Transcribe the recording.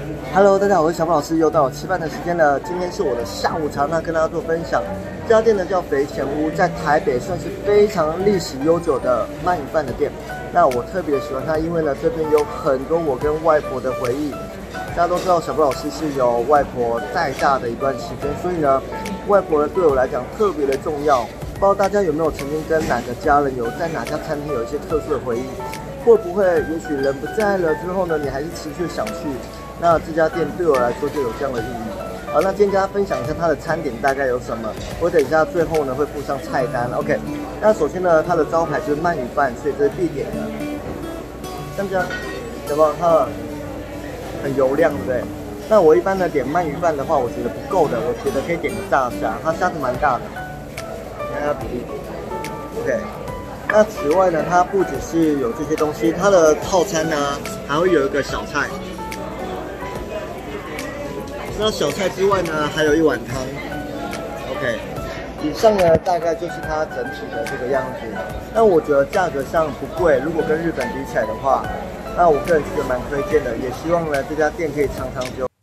Hello， 大家好，我是小宝老师，又到了吃饭的时间了。今天是我的下午茶，那跟大家做分享。这家店呢叫肥前屋，在台北算是非常历史悠久的鳗鱼饭的店。那我特别喜欢它，因为呢这边有很多我跟外婆的回忆。大家都知道小宝老师是有外婆带大的一段时间，所以呢外婆呢对我来讲特别的重要。不知道大家有没有曾经跟哪个家人有在哪家餐厅有一些特殊的回忆？会不会也许人不在了之后呢，你还是持续想去？那这家店对我来说就有这样的意义。好，那今天跟大家分享一下它的餐点大概有什么。我等一下最后呢会附上菜单。OK， 那首先呢，它的招牌就是鳗鱼饭，所以这是必点的。像这样，有没有？它很油亮，对不对？那我一般呢点鳗鱼饭的话，我觉得不够的，我觉得可以点个炸虾，它虾子蛮大的，看它比例。OK。那此外呢，它不只是有这些东西，它的套餐呢还会有一个小菜。那小菜之外呢，还有一碗汤。OK， 以上呢大概就是它整体的这个样子。那我觉得价格上不贵，如果跟日本比起来的话，那我个人是蛮推荐的，也希望呢这家店可以长长久久。